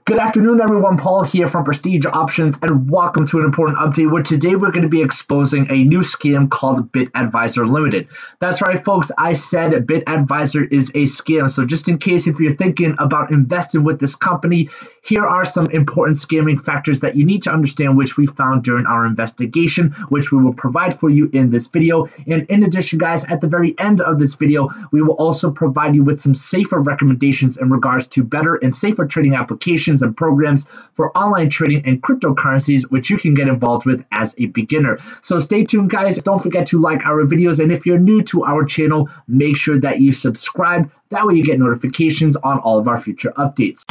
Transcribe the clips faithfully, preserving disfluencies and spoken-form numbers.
Good afternoon, everyone. Paul here from Prestige Options, and welcome to an important update where today we're going to be exposing a new scam called BitAdvisor Limited. That's right, folks. I said BitAdvisor is a scam. So just in case if you're thinking about investing with this company, here are some important scamming factors that you need to understand, which we found during our investigation, which we will provide for you in this video. And in addition, guys, at the very end of this video, we will also provide you with some safer recommendations in regards to better and safer trading applications and programs for online trading and cryptocurrencies, which you can get involved with as a beginner. So stay tuned, guys. Don't forget to like our videos, and if you're new to our channel, make sure that you subscribe. That way you get notifications on all of our future updates.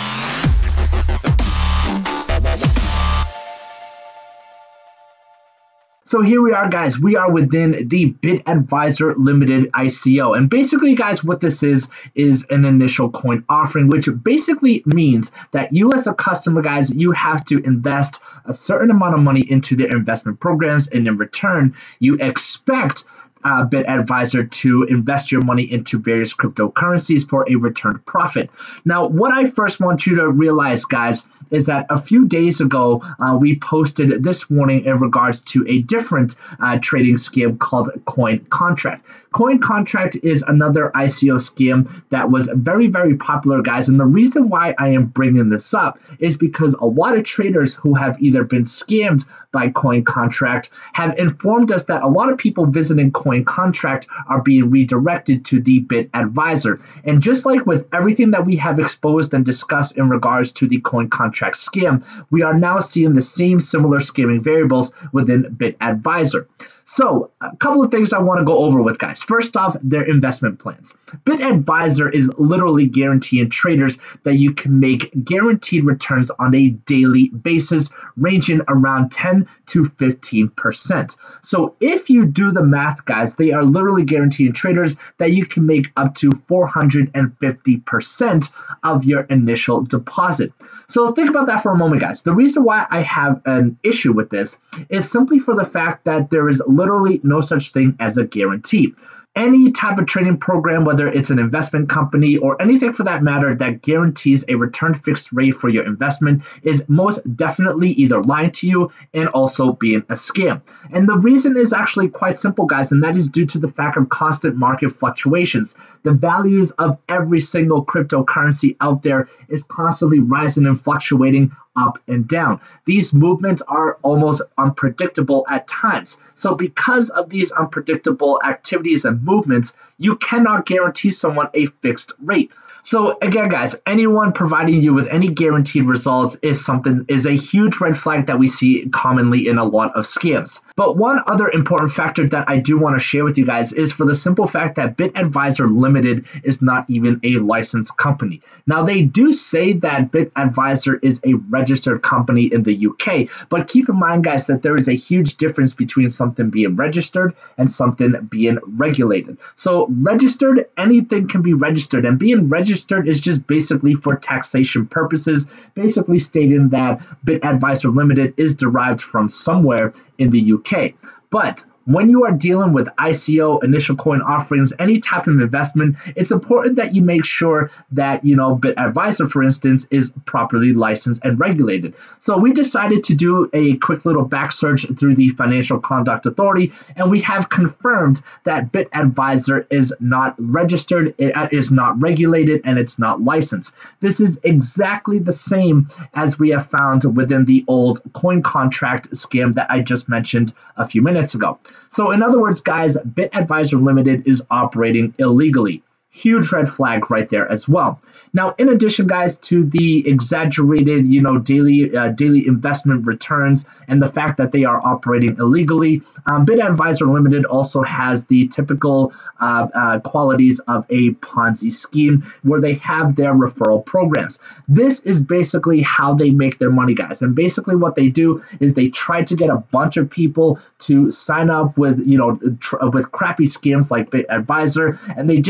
So here we are, guys. We are within the BitAdvisor Limited I C O. And basically, guys, what this is, is an initial coin offering, which basically means that you as a customer, guys, you have to invest a certain amount of money into their investment programs. And in return, you expect Uh, BitAdvisor to invest your money into various cryptocurrencies for a returned profit. Now, what I first want you to realize, guys, is that a few days ago, uh, we posted this warning in regards to a different uh, trading scam called Coin Contract. Coin Contract is another I C O scam that was very, very popular, guys. And the reason why I am bringing this up is because a lot of traders who have either been scammed by Coin Contract have informed us that a lot of people visiting Coin Contract are being redirected to the BitAdvisor. And just like with everything that we have exposed and discussed in regards to the Coin Contract scam, we are now seeing the same similar scamming variables within BitAdvisor. So a couple of things I want to go over with, guys. First off, their investment plans. BitAdvisor is literally guaranteeing traders that you can make guaranteed returns on a daily basis, ranging around ten to fifteen percent. So if you do the math, guys, they are literally guaranteeing traders that you can make up to four hundred fifty percent of your initial deposit. So think about that for a moment, guys. The reason why I have an issue with this is simply for the fact that there is literally no such thing as a guarantee. Any type of trading program, whether it's an investment company or anything for that matter that guarantees a return fixed rate for your investment, is most definitely either lying to you and also being a scam. And the reason is actually quite simple, guys, and that is due to the fact of constant market fluctuations. The values of every single cryptocurrency out there is constantly rising and fluctuating up and down. These movements are almost unpredictable at times. So because of these unpredictable activities and movements, you cannot guarantee someone a fixed rate. So again, guys, anyone providing you with any guaranteed results is something is a huge red flag that we see commonly in a lot of scams. But one other important factor that I do want to share with you guys is for the simple fact that BitAdvisor Limited is not even a licensed company. Now, they do say that BitAdvisor is a registered company in the U K, but keep in mind, guys, that there is a huge difference between something being registered and something being regulated. So registered, anything can be registered, and being registered Registered is just basically for taxation purposes, basically stating that BitAdvisor Limited is derived from somewhere in the U K. But when you are dealing with I C O, initial coin offerings, any type of investment, it's important that you make sure that, you know, BitAdvisor, for instance, is properly licensed and regulated. So we decided to do a quick little back search through the Financial Conduct Authority, and we have confirmed that BitAdvisor is not registered, it is not regulated, and it's not licensed. This is exactly the same as we have found within the old coin contract scam that I just mentioned a few minutes ago. So in other words, guys, BitAdvisor Limited is operating illegally. Huge red flag right there as well. Now, in addition, guys, to the exaggerated, you know, daily uh, daily investment returns and the fact that they are operating illegally, um, BitAdvisor Limited also has the typical uh, uh, qualities of a Ponzi scheme where they have their referral programs. This is basically how they make their money, guys. And basically what they do is they try to get a bunch of people to sign up with, you know, tr with crappy scams like BitAdvisor, and they just try to get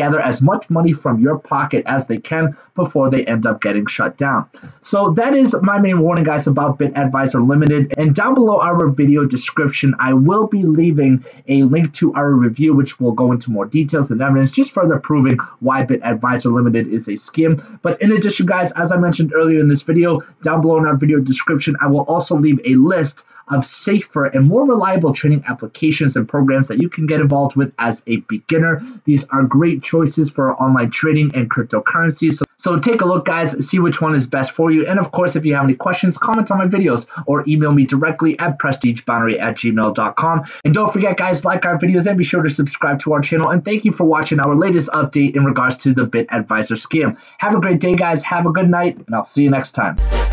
gather as much money from your pocket as they can before they end up getting shut down. So that is my main warning, guys, about BitAdvisor Limited. And down below our video description, I will be leaving a link to our review, which will go into more details and evidence, just further proving why BitAdvisor Limited is a scam. But in addition, guys, as I mentioned earlier in this video, down below in our video description, I will also leave a list of safer and more reliable trading applications and programs that you can get involved with as a beginner. These are great choices for online trading and cryptocurrencies. So, so take a look, guys, see which one is best for you. And of course, if you have any questions, comment on my videos or email me directly at prestigeboundary at gmail dot com. And don't forget, guys, like our videos and be sure to subscribe to our channel. And thank you for watching our latest update in regards to the BitAdvisor scam. Have a great day, guys. Have a good night, and I'll see you next time.